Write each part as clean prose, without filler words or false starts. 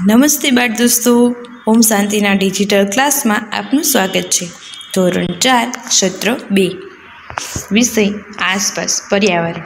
નમસ્તે બાળ દોસ્તો, ઓમ શાંતિના ડિજિટલ ક્લાસમાં આપનું સ્વાગત છે। ધોરણ 4 સત્ર 2 વિષય આસપાસ પર્યાવરણ।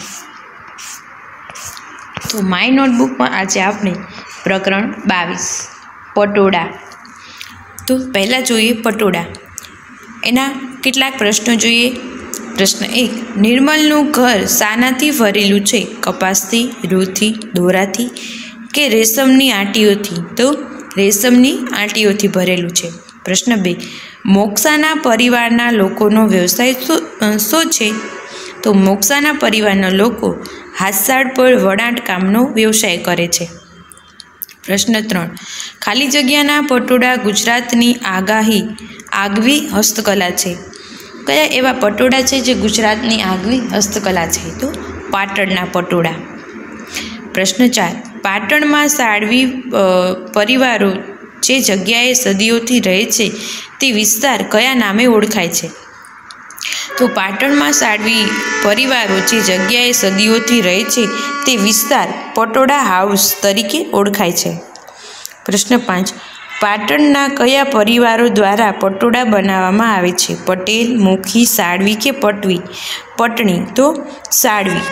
તો માય નોટબુકમાં આજે આપણે પ્રકરણ 22 પટોળા। તો પહેલાં જોઈએ પટોળા, એના કેટલાક પ્રશ્નો જોઈએ। પ્રશ્ન 1, નિર્મલનું ઘર શાનાથી ભરેલું છે? કપાસથી, રૂથી, દોરાથી કે રેશમની આંટીઓથી? તો રેશમની આંટીઓથી ભરેલું છે। પ્રશ્ન 2, મોક્ષાના પરિવારના લોકોનો વ્યવસાય શું છે? તો મોક્ષાના પરિવારના લોકો હાથશાળ પર વણાટ કામનો વ્યવસાય કરે છે। પ્રશ્ન 3, ખાલી જગ્યાના પટોળા ગુજરાતની આગવી હસ્તકલા છે। કયા એવા પટોળા છે જે ગુજરાતની આગવી હસ્તકલા છે? તો પાટણના પટોળા। પ્રશ્ન 4, પાટણમાં સાળવી પરિવારો જે જગ્યાએ સદીઓથી રહે છે તે વિસ્તાર કયા નામે ઓળખાય છે? તો પાટણમાં સાળવી પરિવારો જે જગ્યાએ સદીઓથી રહે છે તે વિસ્તાર પટોળા હાઉસ તરીકે ઓળખાય છે। પ્રશ્ન 5, પાટણના કયા પરિવારો દ્વારા પટોળા બનાવવામાં આવે છે? પટેલ, મુખી, સાળવી કે પટણી? તો સાળવી।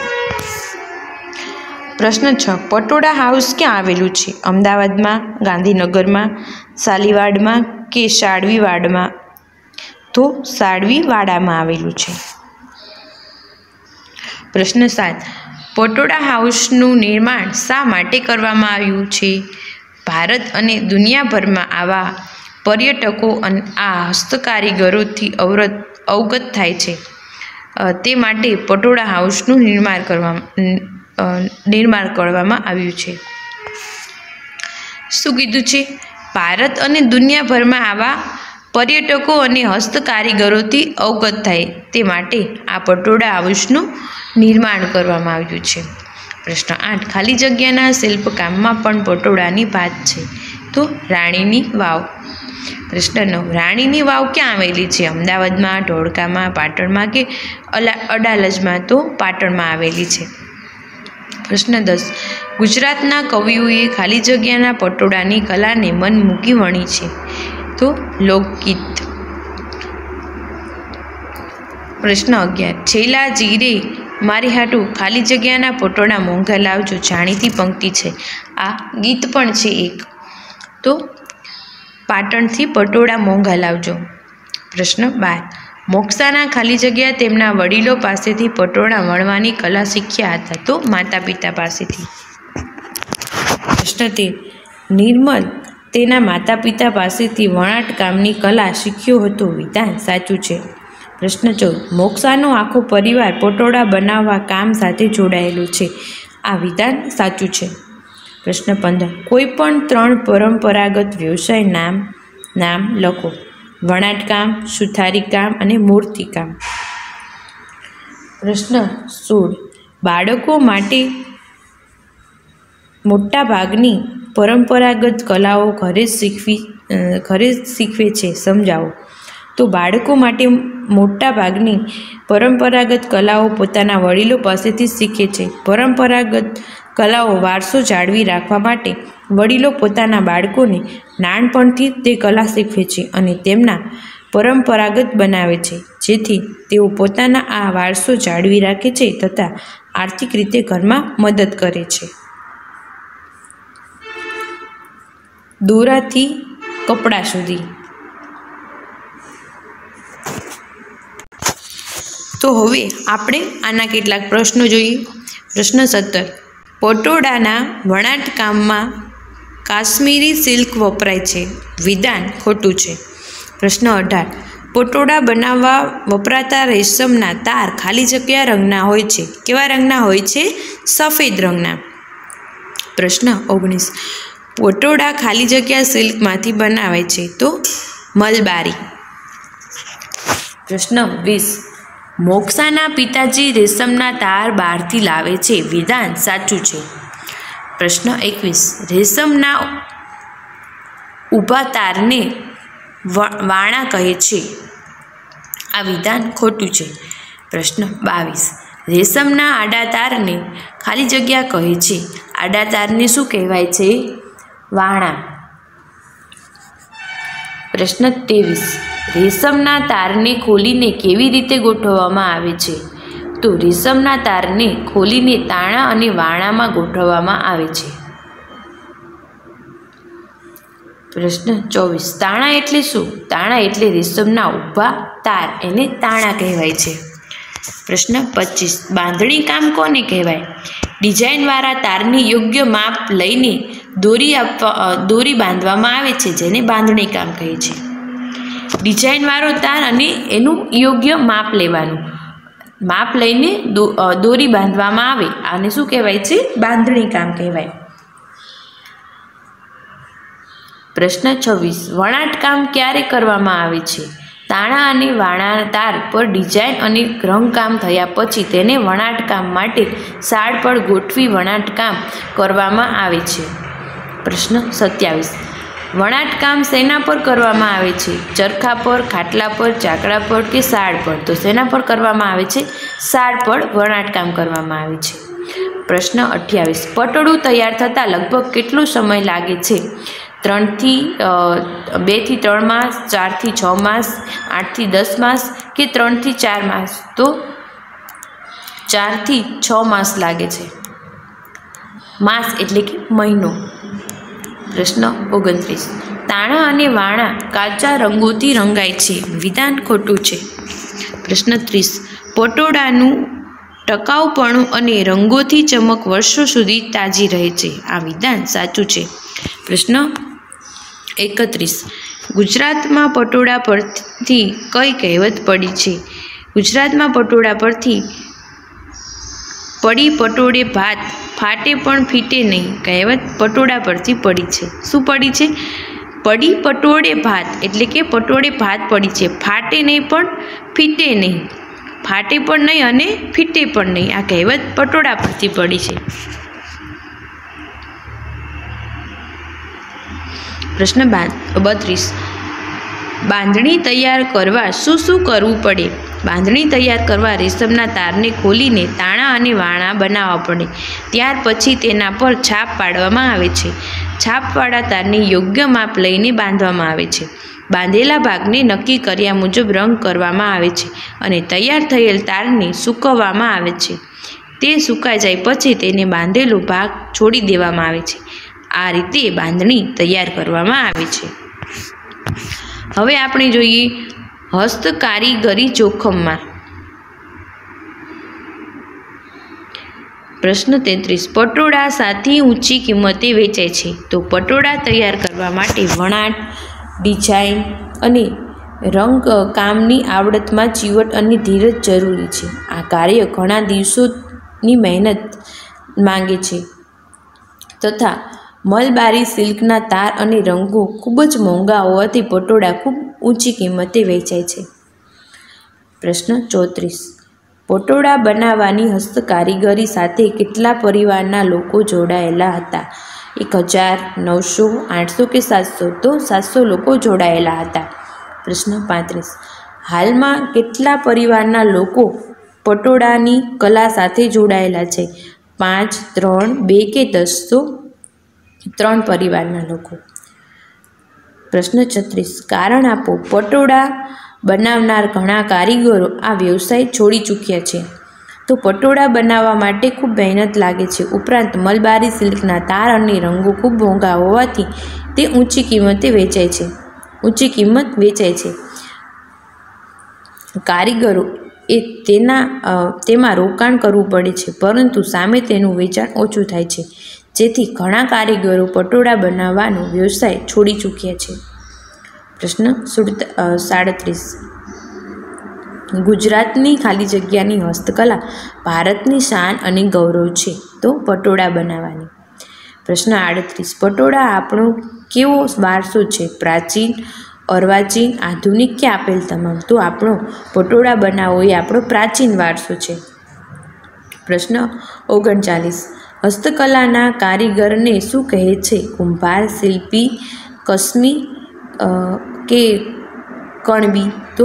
પ્રશ્ન 6, પટોળા હાઉસ ક્યાં આવેલું છે? અમદાવાદમાં, ગાંધીનગરમાં, શાલીવાડમાં કે સાળવીવાડમાં? તો સાળવીવાડામાં આવેલું છે। પ્રશ્ન 7, પટોળા હાઉસનું નિર્માણ શા માટે કરવામાં આવ્યું છે? ભારત અને દુનિયાભરમાં આવા પર્યટકો આ હસ્તકારીગરોથી અવગત થાય છે તે માટે પટોળા હાઉસનું નિર્માણ કરવામાં આવ્યું છે। શું કીધું છે? ભારત અને દુનિયાભરમાં આવા પર્યટકો અને હસ્તકારીગરોથી અવગત થાય તે માટે આ પટોળા હાઉસનું નિર્માણ કરવામાં આવ્યું છે। પ્રશ્ન 8, ખાલી જગ્યાના શિલ્પકામમાં પણ પટોળાની ભાત છે? તો રાણીની વાવ। પ્રશ્ન 9, રાણીની વાવ ક્યાં આવેલી છે? અમદાવાદમાં, ધોળકામાં, પાટણમાં કે અડાલજમાં? તો પાટણમાં આવેલી છે। પ્રશ્ન 10, ગુજરાતના કવિઓએ ખાલી જગ્યાના પટોળાની કલાને મન મૂકી વણી છે? તો લોકગીત। પ્રશ્ન 11, છેલ્લા જીરે મારી હાટું ખાલી જગ્યાના પટોળા મોંઘા લાવજો જાણીતી પંક્તિ છે। આ ગીત પણ છે એક। તો પાટણથી પટોળા મોંઘા લાવજો। પ્રશ્ન 12, મોક્ષાના ખાલી જગ્યા તેમના વડીલો પાસેથી પટોળા વણવાની કલા શીખ્યા હતા? તો માતા પિતા પાસેથી। પ્રશ્ન 13, નિર્મલ તેના માતા પિતા પાસેથી વણાટ કામની કલા શીખ્યો હતો? વિધાન સાચું છે। પ્રશ્ન 14, મોક્ષાનો આખો પરિવાર પટોળા બનાવવા કામ સાથે જોડાયેલો છે? આ વિધાન સાચું છે। પ્રશ્ન 15, કોઈ પણ 3 પરંપરાગત વ્યવસાય નામ લખો। વણાટકામ, સુથારીકામ અને મૂર્તિકામ। પ્રશ્ન 16, બાળકો માટે મોટા ભાગની પરંપરાગત કલાઓ ઘરે શીખવે છે, સમજાવો। તો બાળકો માટે મોટા ભાગની પરંપરાગત કલાઓ પોતાના વડીલો પાસેથી શીખે છે। પરંપરાગત કલાઓ વારસો જાળવી રાખવા માટે વડીલો પોતાના બાળકોને નાનપણથી તે કલા શીખવે છે અને તેમના પરંપરાગત બનાવે છે જેથી તેઓ પોતાના આ વારસો જાળવી રાખે છે તથા આર્થિક રીતે ઘરમાં મદદ કરે છે। દોરાથી કપડાં સુધી। તો હવે આપણે આના કેટલાક પ્રશ્નો જોઈએ। પ્રશ્ન 17, પટોળાના વણાટકામમાં કાશ્મીરી સિલ્ક વપરાય છે? વિધાન ખોટું છે। પ્રશ્ન 18, પટોળા બનાવવા વપરાતા રેશમના તાર ખાલી જગ્યા રંગના હોય છે? કેવા રંગના હોય છે? સફેદ રંગના। પ્રશ્ન 19, પટોળા ખાલી જગ્યા સિલ્કમાંથી બનાવાય છે? તો મલબારી। પ્રશ્ન 20, મોક્ષાના પિતાજી રેશમના તાર બહારથી લાવે છે? વિધાન સાચું છે। પ્રશ્ન 21, રેશમના ઊભા તારને વાણા કહે છે? આ વિધાન ખોટું છે। પ્રશ્ન 22, રેશમના આડા તારને ખાલી જગ્યા કહે છે? આડા તારને શું કહેવાય છે? વાણા। પ્રશ્ન 23. રેશમના તારને ખોલીને કેવી રીતે ગોઠવવામાં આવે છે? તો રેશમના તારને ખોલીને તાણા અને વાણામાં ગોઠવવામાં આવે છે. પ્રશ્ન 24. તાણા એટલે શું? તાણા એટલે રેશમના ઊભા તાર, એને તાણા કહેવાય છે. પ્રશ્ન 25. બાંધણી કામ કોને કહેવાય? ડિઝાઇનવાળા તારની યોગ્ય માપ લઈને દોરી બાંધવામાં આવે છે, જેને બાંધણી કામ કહે છે. ડિઝાઇનવાળો તાર અને એનું યોગ્ય માપ લેવાનું, માપ લઈને દોરી બાંધવામાં આવે, આને શું કહેવાય છે? બાંધણી કામ કહેવાય. પ્રશ્ન 26. વણાટકામ ક્યારે કરવામાં આવે છે? તાણા અને વાણા તાર પર ડિઝાઇન અને રંગકામ થયા પછી તેને વણાટકામ માટે સાડ પર ગોઠવી વણાટકામ કરવામાં આવે છે. પ્રશ્ન 27. વણાટકામ શેના પર કરવામાં આવે છે? ચરખા પર, ખાટલા પર, ચાકડા પર કે સાડ પર? તો શેના પર કરવામાં આવે છે? સાડ પર વણાટકામ કરવામાં આવે છે. પ્રશ્ન 28. પટોળું તૈયાર થતાં લગભગ કેટલો સમય લાગે છે? 2 થી 3 માસ, 4 થી 6 માસ, 8 થી 10 માસ કે 3 થી 4 માસ? તો 4 થી 6 માસ લાગે છે. માસ એટલે કે મહિનો. પ્રશ્ન 29. તાણા અને વાણા કાચા રંગોથી રંગાય છે, વિધાન ખોટું છે. પ્રશ્ન 30. પટોળાનું ટકાઉપણું અને રંગોથી ચમક વર્ષો સુધી તાજી રહે છે, આ વિધાન સાચું છે. પ્રશ્ન 31. ગુજરાતમાં પટોળા પરથી કઈ કહેવત પડી છે? ગુજરાતમાં પટોળા પરથી પડી પટોળે ભાત, ફાટે પણ ફીટે નહીં કહેવત પટોળા પરથી પડી છે. શું પડી છે? પડી પટોળે ભાત, એટલે કે પટોળે ભાત પડી છે. ફાટે નહીં પણ ફીટે નહીં, ફાટે પણ નહીં અને ફીટે પણ નહીં, આ કહેવત પટોળા પરથી પડી છે. પ્રશ્ન 32. બાંધણી તૈયાર કરવા શું શું કરવું પડે? બાંધણી તૈયાર કરવા રેશમના તારને ખોલીને તાણા અને વાણા બનાવવા પડે. ત્યાર પછી તેના પર છાપ પાડવામાં આવે છે. છાપવાળા તારને યોગ્ય માપ લઈને બાંધવામાં આવે છે. બાંધેલા ભાગને નક્કી કર્યા મુજબ રંગ કરવામાં આવે છે અને તૈયાર થયેલ તારને સૂકવવામાં આવે છે. તે સુકાઈ જાય પછી તેને બાંધેલો ભાગ છોડી દેવામાં આવે છે. આ રીતે બાંધણી તૈયાર કરવામાં આવે છે. હવે આપણે જોઈએ હસ્તકારીગરી જોખમમાં. પ્રશ્ન 33. પટોળા સાથી ઊંચી કિંમતે વેચાય છે. તો પટોળા તૈયાર કરવા માટે વણાટ, ડિઝાઇન અને રંગકામની આવડતમાં ચીવટ અને ધીરજ જરૂરી છે. આ કાર્ય ઘણા દિવસોની મહેનત માંગે છે તથા મલબારી સિલ્કના તાર અને રંગો ખૂબ જ મોંઘા હોવાથી પટોળા ખૂબ ઊંચી કિંમતે વેચાય છે. પ્રશ્ન 34. પટોળા બનાવવાની હસ્તકારીગરી સાથે કેટલા પરિવારના લોકો જોડાયેલા હતા? 1000, 900, 800 કે 700? તો 700 લોકો જોડાયેલા હતા. પ્રશ્ન 35. હાલમાં કેટલા પરિવારના લોકો પટોળાની કલા સાથે જોડાયેલા છે? 5, 3, 2 કે 10? તો 3 પરિવારના લોકો. પ્રશ્ન 36. કારણ આપો. પટોળા બનાવનાર ઘણા કારીગરો આ વ્યવસાય છોડી ચૂક્યા છે. તો પટોળા બનાવવા માટે ખૂબ મહેનત લાગે છે. ઉપરાંત મલબારી સિલ્કના તાર અને રંગો ખૂબ મોંઘા હોવાથી તે ઊંચી કિંમત વેચાય છે. કારીગરો તેમાં રોકાણ કરવું પડે છે, પરંતુ સામે તેનું વેચાણ ઓછું થાય છે, જેથી ઘણા કારીગરો પટોળા બનાવવાનો વ્યવસાય છોડી ચૂક્યા છે. પ્રશ્ન 37. ગુજરાતની ખાલી જગ્યાની હસ્તકલા ભારતની શાન અને ગૌરવ છે. તો પટોળા બનાવવાની. પ્રશ્ન 38. પટોળા આપણો કેવો વારસો છે? પ્રાચીન, અર્વાચીન, આધુનિક કે આપેલ તમામ? તો આપણો પટોળા બનાવવો એ આપણો પ્રાચીન વારસો છે. પ્રશ્ન 39. હસ્તકલાના કારીગરને શું કહે છે? કુંભાર, શિલ્પી, કસમી કે કણબી? તો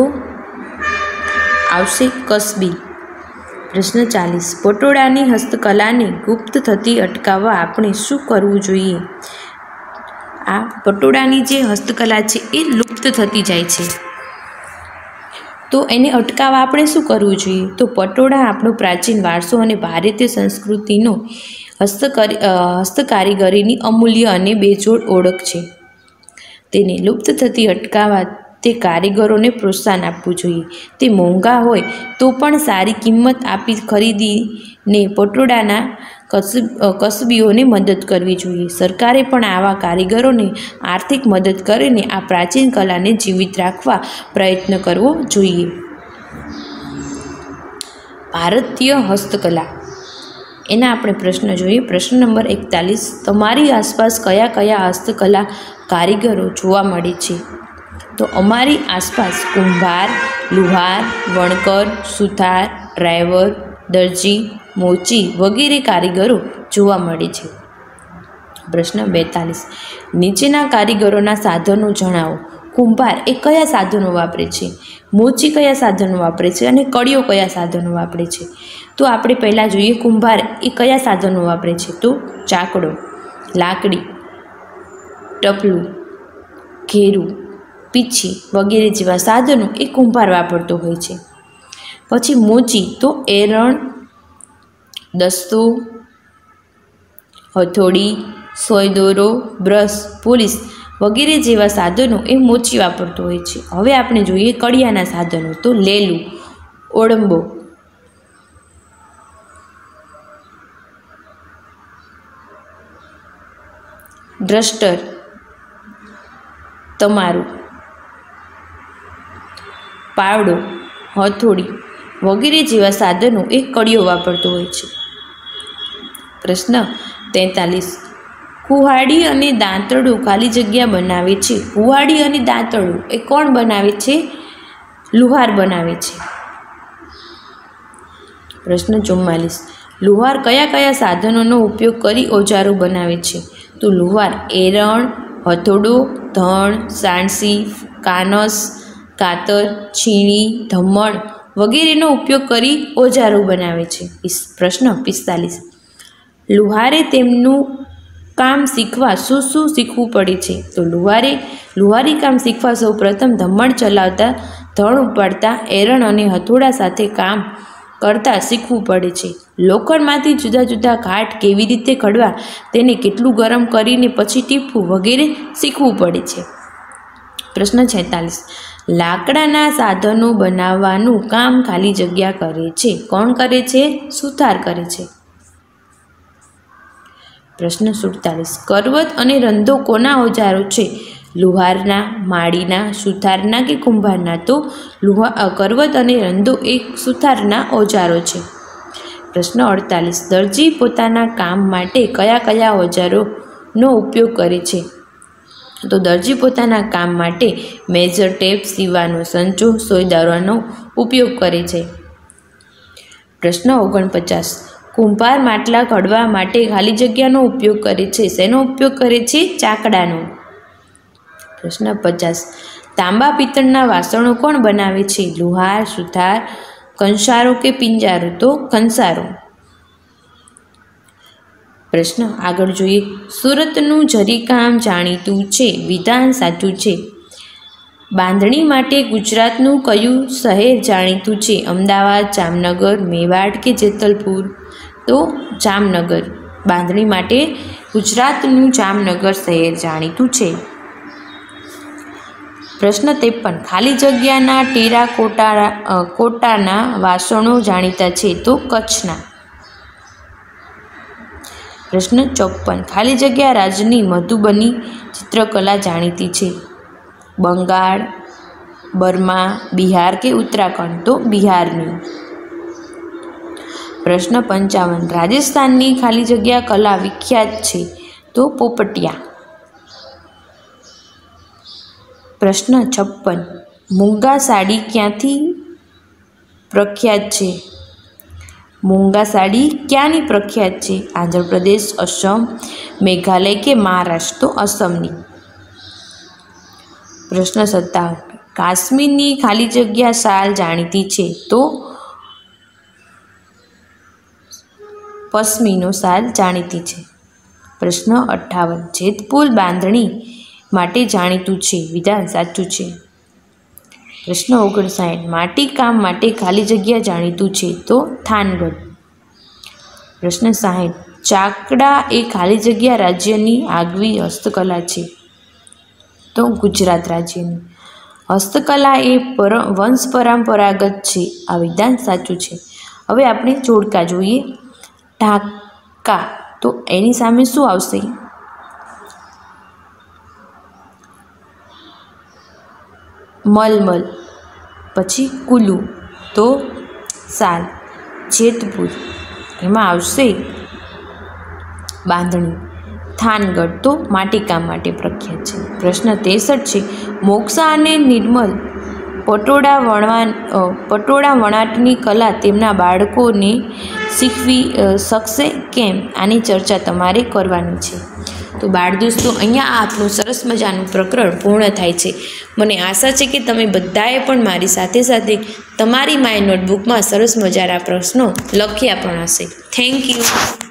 આવશે કસબી. પ્રશ્ન 40. પટોળાની હસ્તકલાને ગુપ્ત થતી અટકાવવા આપણે શું કરવું જોઈએ? આ પટોળાની જે હસ્તકલા છે એ લુપ્ત થતી જાય છે. તો એને અટકાવવા આપણે શું કરવું જોઈએ? તો પટોળા આપણો પ્રાચીન વારસો અને ભારતીય સંસ્કૃતિનો હસ્તકારીગરીની અમૂલ્ય અને બેજોડ ઓળખ છે. તેને લુપ્ત થતી અટકાવવા તે કારીગરોને પ્રોત્સાહન આપવું જોઈએ. તે મોંઘા હોય તો પણ સારી કિંમત આપી ખરીદીને પટોળાના કસબીઓને મદદ કરવી જોઈએ. સરકારે પણ આવા કારીગરોને આર્થિક મદદ કરીને આ પ્રાચીન કલાને જીવિત રાખવા પ્રયત્ન કરવો જોઈએ. ભારતીય હસ્તકલા, એના આપણે પ્રશ્ન જોઈએ. પ્રશ્ન નંબર 41. તમારી આસપાસ કયા કયા હસ્તકલા કારીગરો જોવા મળે છે? તો અમારી આસપાસ કુંભાર, લુહાર, વણકર, સુથાર, ડ્રાઈવર, દરજી, મોચી વગેરે કારીગરો જોવા મળે છે. પ્રશ્ન 42. નીચેના કારીગરોના સાધનો જણાવો. કુંભાર એ કયા સાધનો વાપરે છે? મોચી કયા સાધનો વાપરે છે? અને કડિયો કયા સાધનો વાપરે છે? તો આપણે પહેલાં જોઈએ કુંભાર એ કયા સાધનો વાપરે છે? તો ચાકડો, લાકડી, ટપલું, ઘેરું, પીછી વગેરે જેવા સાધનો એ કુંભાર વાપરતો હોય છે. પછી મોચી તો એરણ, દસ્તો, હથોડી, સોયદોરો, બ્રશ, પોલીસ વગેરે જેવા સાધનો એ મોચી વાપરતો હોય છે. હવે આપણે જોઈએ કડિયાના સાધનો. તો લેલું, ઓળંબો, ડ્રસ્ટર, તમારું, પાવડો, હથોડી વગેરે જેવા સાધનો એ કડિયો વાપરતો હોય છે. પ્રશ્ન 43. કુહાડી અને દાંતરડું ખાલી જગ્યા બનાવે છે. કુહાડી અને દાંતરડું એ કોણ બનાવે છે? લુહાર બનાવે છે. પ્રશ્ન 44. લુહાર કયા કયા સાધનોનો ઉપયોગ કરી ઓજારો બનાવે છે? તો લુહાર એરણ, હથોડો, ધણ, સાણસી, કાનસ, કાતર, છીણી, ધમણ વગેરેનો ઉપયોગ કરી ઓજારો બનાવે છે. પ્રશ્ન 45. લુહારે તેમનું કામ શીખવા શું શું શીખવું પડે છે? તો લુહારી કામ શીખવા સૌ પ્રથમ ધમણ ચલાવતા, ધણ ઉપાડતા, એરણ અને હથોડા સાથે કામ કરતાં શીખવું પડે છે. લોખંડમાંથી જુદા જુદા ઘાટ કેવી રીતે ઘડવા, તેને કેટલું ગરમ કરીને પછી ટીપવું વગેરે શીખવું પડે છે. પ્રશ્ન 46. લાકડાના સાધનો બનાવવાનું કામ ખાલી જગ્યા કરે છે. કોણ કરે છે? સુથાર કરે છે. પ્રશ્ન 47. કરવત અને રંધો કોના ઓજારો છે? લુહારના, માળીના, સુથારના કે કુંભારના? તો કરવત અને રંધો એ સુથારના ઓજારો છે. પ્રશ્ન 48. દરજી પોતાના કામ માટે કયા કયા ઓજારોનો ઉપયોગ કરે છે? તો દરજી પોતાના કામ માટે મેજર ટેપ, સીવાનો સંચો, સોયદારોનો ઉપયોગ કરે છે. પ્રશ્ન 49. કુંભાર માટલા ઘડવા માટે ખાલી જગ્યાનો ઉપયોગ કરે છે. શેનો ઉપયોગ કરે છે? ચાકડાનો. પ્રશ્ન 50. તાંબા પિત્તળના વાસણો કોણ બનાવે છે? લુહાર, સુથાર, કંસારો કે પિંજારો? તો કંસારો. પ્રશ્ન આગળ જોઈએ. સુરતનું જરીકામ જાણીતું છે. વિધાન સાચું છે. બાંધણી માટે ગુજરાતનું કયું શહેર જાણીતું છે? અમદાવાદ, જામનગર, મેવાડ કે જેતલપુર? તો જામનગર. બાંધણી માટે ગુજરાતનું જામનગર શહેર જાણીતું છે. પ્રશ્ન 53. ખાલી જગ્યાના ટેરાકોટાના વાસણો જાણીતા છે. તો કચ્છના. પ્રશ્ન 54. ખાલી જગ્યા રાજ્યની મધુબની ચિત્રકલા જાણીતી છે. બંગાળ, બર્મા, બિહાર કે ઉત્તરાખંડ? તો બિહારની. પ્રશ્ન 55. રાજસ્થાનની ખાલી જગ્યા કલા વિખ્યાત છે. તો પોપટિયા. પ્રશ્ન 56. મૂંગા સાડી ક્યાંથી પ્રખ્યાત છે? મૂંગા સાડી ક્યાંની પ્રખ્યાત છે? આંધ્રપ્રદેશ, અસમ, મેઘાલય કે મહારાષ્ટ્ર? તો અસમની. પ્રશ્ન 57. કાશ્મીરની ખાલી જગ્યા શાલ જાણીતી છે. તો પશ્મિનો શાલ જાણીતી છે. પ્રશ્ન 58. જેતપુર બાંધણી માટે જાણીતું છે. વિધાન સાચું છે. પ્રશ્ન 59. માટીકામ માટે ખાલી જગ્યા જાણીતું છે તો થાનગઢ. પ્રશ્ન 60. ચાકડા એ ખાલી જગ્યા રાજ્યની આગવી હસ્તકલા છે તો ગુજરાત રાજ્યની. હસ્તકલા એ વંશ પરંપરાગત છે. આ વિધાન સાચું છે. હવે આપણે જોડકા જોઈએ. ઢાકા તો એની સામે શું આવશે? મલમલ. પછી કુલુ તો સાલ. જેતપુર એમાં આવશે બાંધણી. થાનગઢ તો માટીકામ માટે પ્રખ્યાત છે. પ્રશ્ન 63 છે. મોક્ષા અને નિર્મલ પટોળા વણાટની કલા તેમના બાળકોને શીખવી શકશે કેમ? આની ચર્ચા તમારે કરવાની છે. તો બાળ દોસ્તો, અહીંયા આપનું સરસ મજાનું પ્રકરણ પૂર્ણ થાય છે. મને આશા છે કે તમે બધાએ પણ મારી સાથે સાથે તમારી માય નોટબુકમાં સરસ મજાના પ્રશ્નો લખ્યા પણ હશે. Thank you.